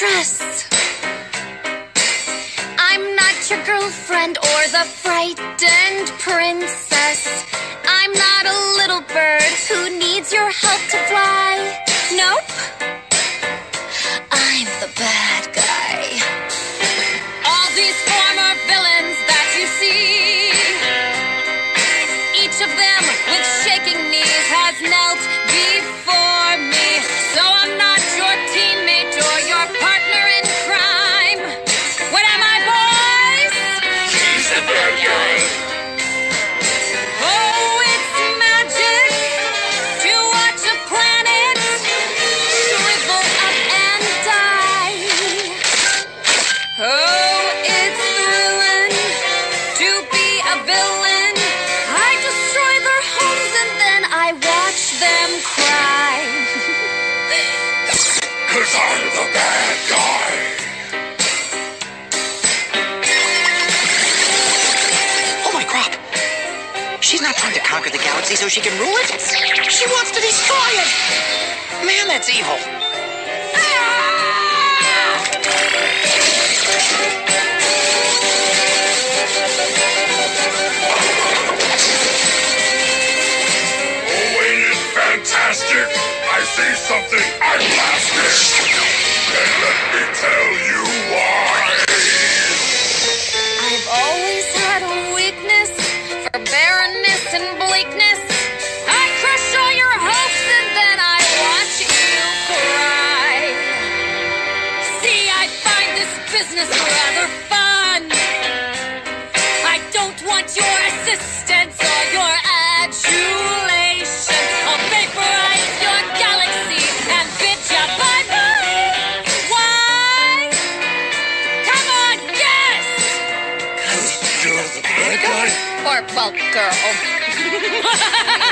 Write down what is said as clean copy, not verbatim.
dress. I'm not your girlfriend or the frightened princess. I'm not a little bird who needs your help to fly. Nope. I'm the bad guy. All these former villains that you see, each of them with shaking knees has knelt before me. So I'm not your teammate or your partner in crime. What am I, boys? He's the bad guy. Oh, it's magic to watch a planet shrivel up and die. Oh, it's thrilling to be a villain. I destroy their homes and then I watch them cry. 'Cause I'm the bad guy. Oh my crap! She's not trying to conquer the galaxy so she can rule it. She wants to destroy it! Man, that's evil. Oh, ain't it fantastic? I see something I blasted. And let me tell you why. I've always had a weakness for barrenness and bleakness. I crush all your hopes and then I watch you cry. See, I find this business rather fun. I don't want your assistance or your adulation. I'll vaporize your galaxy and bid ya bye-bye. Why? Come on, guess! 'Cause you're the bad guy. Or, well, girl.